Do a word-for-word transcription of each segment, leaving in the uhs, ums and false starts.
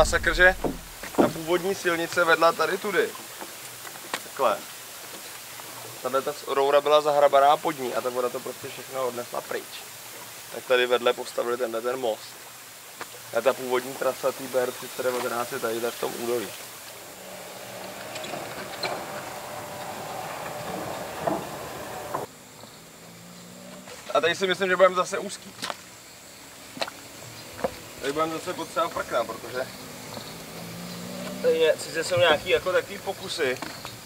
masakr, že ta původní silnice vedla tady tudy. Takhle. Tady ta roura byla zahrabaná pod ní a ta voda to prostě všechno odnesla pryč. Tak tady vedle postavili tenhle ten most. A ta původní trasa té B R třicet devatenáct je tady v tom údolí. A tady si myslím, že budeme zase úzký. Tady budeme zase potřeba prkna, protože tady je, sice jsou nějaký jako takový pokusy.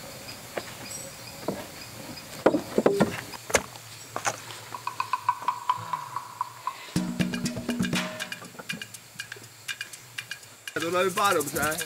Tohle vypadá dobře.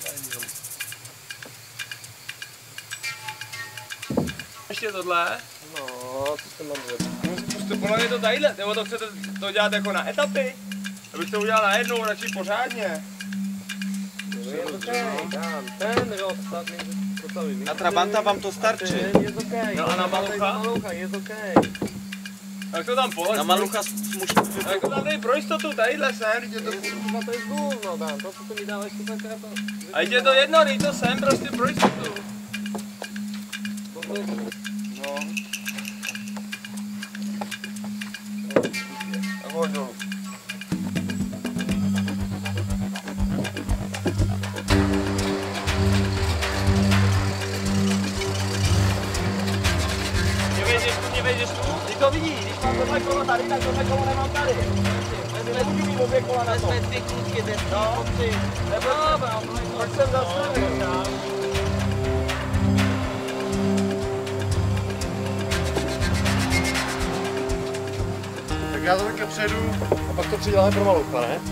Ještě tohle? No, co se mám Zkuste podle mě to tadyhle, nebo to chcete to dělat jako na etapy? Abyste to udělal najednou, radši pořádně. Je to okej, dám ten rozstav, Na Trabanta vám to starčí. je to okej. No a na Malucha? Na Malucha je to okej. Tak to tam polož. Na Malucha můžete... Tak to tam dej pro jistotu, tadyhle sem, teď je to... No to je gůvno, dám, to co to mi dáváš, to tak to... A jde to jedno, dej to sem prostě pro jistotu. No. Tak hoď dolů. Nevěděš tu, nevěděš tu? Ty to vidíš, když mám tohle kolo tady, tak tohle kolo nemám tady. Nemůžu mít obě kola na to. Vezme dvě klíčky, jde No, tři. nebo proč jsem zastavil? Tak já to takhle přejdu a pak to přiděláme pro Malucha, ne?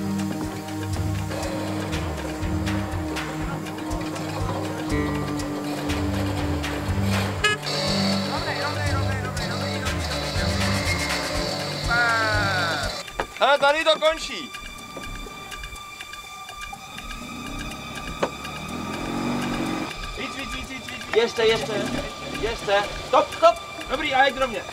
Ale tady to končí. Víc, víc, víc, víc, víc. Ještě, ještě, ještě. Stop, stop. Dobrý, a jeď do mě.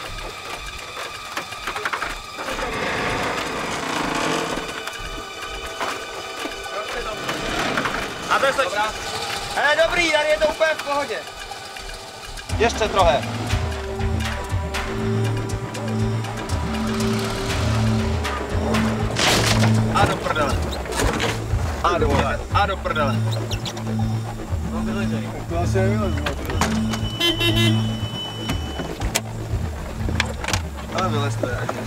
A to je stačí. Ale dobrý, tady je to úplně v pohodě. Ještě trochu. A do prdele. A do prdele. A do prdele. No vylezej. To asi nevylezu. Ale vylezte, ať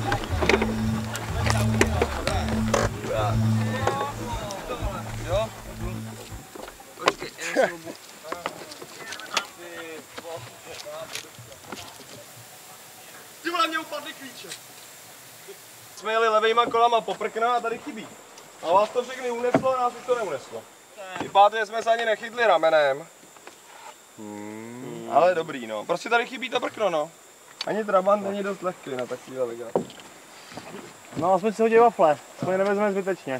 jo? Počkej, ty vole, mě upadly klíče. Jsme jeli levejma kolama po prkna a tady chybí. A vás to všechny uneslo a nás už to neuneslo. Vypadá, že jsme se ani nechytli ramenem. Hmm. Ale dobrý, no. Prostě tady chybí to prkno, no. Ani Trabant není dost lehký na takovýhle legraci. No aspoň si hodí wafle, aspoň je nevezme zbytečně.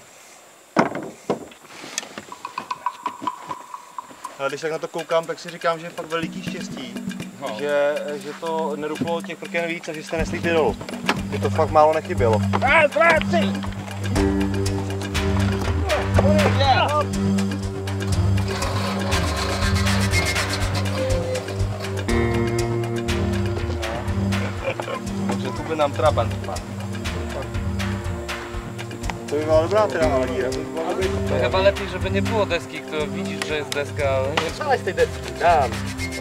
Ale když tak na to koukám, tak si říkám, že je fakt veliký štěstí, no. že, že to neruplo těch prken víc a že jste nesli ty dolů. Že to fakt málo nechybělo. Raz, dva, tři! Takže tu by nám Trabant vpadl. To by byla dobrá teda ale díra. To je chyba lepiej, żeby nie było deski, kto widzisz, że jest deska, ale nie... Strzelaj z tej deski. Dám.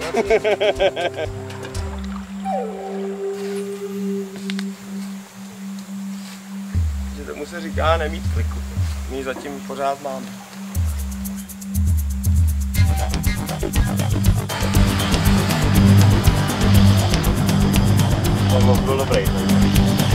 Že tomu se říká nemít kliku. My ji zatím pořád máme. To byl dobrý.